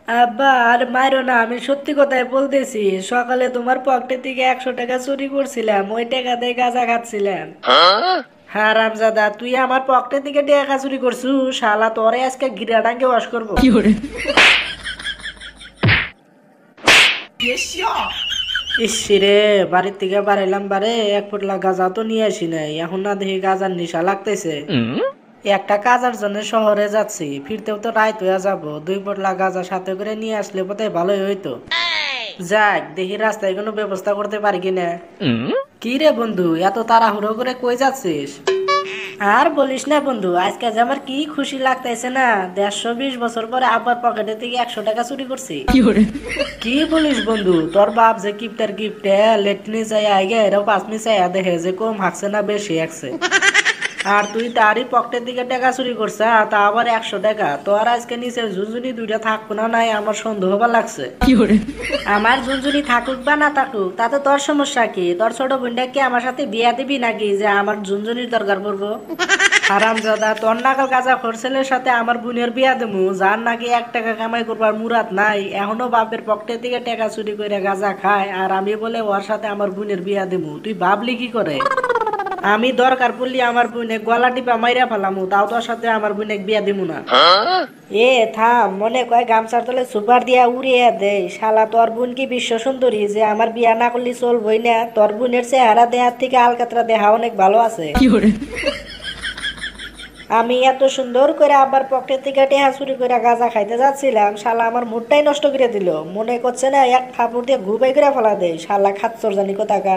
আব্বা আর মাইরো না, আমি সত্যি কথাই বলতেছি। সকালে তোমার পকেটে থেকে 100 টাকা চুরি করছিলাম, ওই টাকা দিয়ে গাঁজা খাচ্ছিলাম। হ্যাঁ রামজাদা, তুই আমার পকেটে থেকে টাকা চুরি করছু, শালা তোরে আজকে গিরাডাঙ্গে ওয়াশ করবো। ইসিরে, বাড়ির থেকে বাড়াইলাম বারে, এক পোটলা গাঁজা তো নিয়ে আসি নাই, এখন না দেখি গাঁজার নেশা লাগতেছে। একটা কাজের জন্য শহরে যাচ্ছি, ফিরতেও তো রাত হয়ে যাবো, 2 পোটলা গাঁজা সাথে করে নিয়ে আসলে বোধহয় ভালোই হইতো। যাক দেখি রাস্তায় কোনো ব্যবস্থা করতে পারি কিনা। কি রে বন্ধু, এত তাড়াহুড়ো করে কই যাচ্ছিস? আর বলিস না বন্ধু, আজকে যে আমার কি খুশি লাগতেছে না, 120 বছর পরে আব্বার পকেটে থেকে 100 টাকা চুরি করছি। কি বলিস বন্ধু, তোর বাপ যে গিফটের গিফটে লেটনি চাই আগে এরাও 5 মিনিট চাইয়া দেখে যে কম হাঁকছে না বেশি হাঁকছে। আর তুই তারই পকেটের দিকে টাকা চুরি করছ, তা আবার 100 টাকা। তোর আজকে নিচে ঝুনঝুনি দুইটা থাকবো না নাই আমার সন্দেহ হবার লাগছে। আমার ঝুনঝুনি থাকুক বা না থাকুক তাতে তোর সমস্যা কি? তোর ছোট বোনটা কি আমার সাথে বিয়া দিবি নাকি যে আমার ঝুনঝুনির দরকার পড়বো? হারামজাদা, তোর নাকাল গাঁজা খরচেলের সাথে আমার বোনের বিয়া দেবো, যার নাকি 1 টাকা কামাই করবার মুরাদ নাই, এখনো বাপের পকেটের দিকে টাকা চুরি করে গাঁজা খায়, আর আমি বলে ওর সাথে আমার বোনের বিয়া দেবো। তুই ভাবলি কি করে? আমি দরকার পড়লি আমার বোনে গলা টিপা মাইরা ফেলামু, তাও তোর সাথে আমার বোনে বিয়া দিমু না। এ থাম, মনে কয় গামছার তলে সুপার দিয়া উড়িয়ে দে। শালা তোর বোন কি বিশ্ব সুন্দরী যে আমার বিয়া না করলি চলবই না? তোর বোনের চেহারা দেহার থেকে আলকাতরা দেহা অনেক ভালো আছে। আমি এত সুন্দর করে আবার পকেট থেকে টেহা চুরি করে গাঁজা খাইতে যাচ্ছিলাম, শালা আমার মুডটাই নষ্ট করে দিল। মনে করছে না এক থাপড় দিয়ে ঘুবাই করে ফেলা দেয়, শালা খাচ্চর জানি কোথাকার।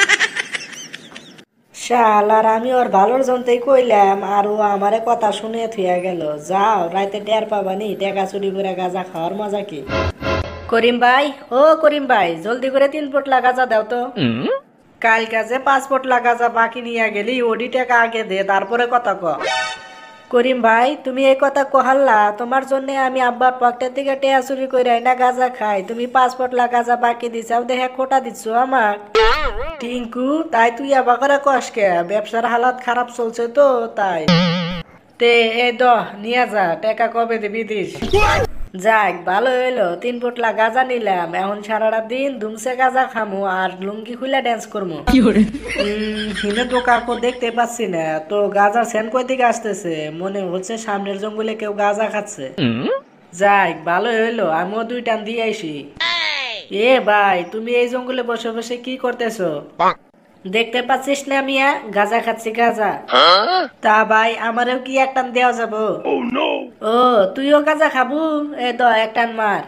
শালার আমি ওর ভালোর জন্যই কইলাম, আর ও আমারে কথা শুনে থুয়া গেল। যাও রাইতে টের পাবানি টাকা চুরি করে গাঁজা খাওয়ার মজা কি। করিম ভাই, ও করিম ভাই, জলদি করে 3 পোটলা গাঁজা দাও তো। কাল কাজে 5 পোটলা গাঁজা বাকি নিয়ে গেলি, ওডি টাকা আগে দে, তারপরে কথা ক। করিম ভাই, তুমি এই কথা কহাল্লা, তোমার জন্য আমি আব্বার পকেটের থেকে টেয়া চুরি করে না গাঁজা খাই, তুমি 5 পোটলা গাঁজা বাকি দিছাও দেখে খোটা দিচ্ছ আমাক। টিঙ্কু, তাই তুই আবার করে কসকে, ব্যবসার হালাত খারাপ চলছে তো তাই। তে এই দ নিয়ে যা, টাকা কবে দিবি দিস। যাক ভালো হইলো, 3 পোটলা গাঁজা নিলাম, এখন সারাটা দিন ধুমসে গাঁজা খামু আর লুঙ্গি খুলে ড্যান্স করবো। হিনে তো কাকু দেখতে পাচ্ছি না, তো গাঁজার সেন্ট কই থেকে আসতেছে, মনে হচ্ছে সামনের জঙ্গলে কেউ গাঁজা খাচ্ছে। যাক ভালো হইলো, আমিও 2 টান দিয়ে আইসি। এ ভাই, তুমি এই জঙ্গলে বসে বসে কি করতেছো? দেখতে পাচ্ছিস না মিয়া, গাঁজা খাচ্ছি গাঁজা। তা ভাই আমারও কি 1 টান দেওয়া যাবো? ও তুইও গাঁজা খাবু? এ দ 1 টান মার।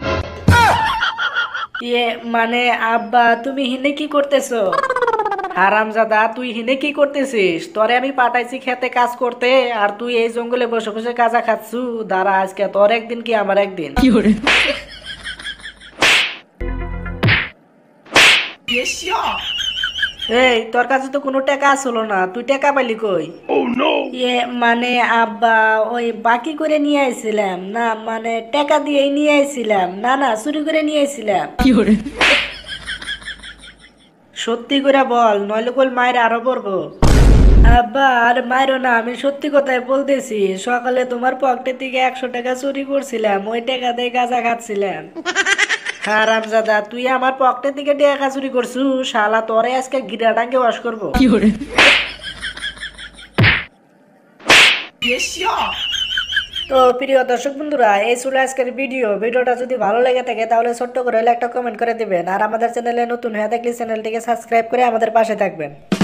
ইয়ে মানে আব্বা, তুমি হিনে কি করতেছো? হারামজাদা, তুই হিনে কি করতেছিস? তোরে আমি পাঠাইছি খেতে কাজ করতে, আর তুই এই জঙ্গলে বসে বসে গাঁজা খাচ্ছু। দাঁড়া, আজকে তোর একদিন কি আমার একদিন। এই তোর কাছে তো কোনো টাকা আসলো না, তুই টাকা পাইলি কই? ইয়ে মানে আব্বা, ওই বাকি করে নিয়ে আইছিলাম না, মানে টাকা দিয়ে নিয়ে আইছিলাম, না না চুরি করে নিয়ে আইছিলাম। সত্যি করে বল, নইলে কল মায়ের আরো পড়বো। আব্বা আর মাইরো না, আমি সত্যি কথাই বলতেছি। সকালে তোমার পকেটে থেকে 100 টাকা চুরি করছিলাম, ওই টাকা দিয়ে গাঁজা খাচ্ছিলাম। হারামজাদা, তুই আমার পকেটে থেকে টাকা চুরি করছু, শালা তোরে আজকে গিরাডাঙ্গে ওয়াশ করবো। তো প্রিয় দর্শক বন্ধুরা, এই ছিল আজকের ভিডিওটা যদি ভালো লেগে থাকে তাহলে ছোট্ট করে হলে একটা কমেন্ট করে দিবেন, আর আমাদের চ্যানেলে নতুন হয়ে থাকলে চ্যানেলটিকে সাবস্ক্রাইব করে আমাদের পাশে থাকবেন।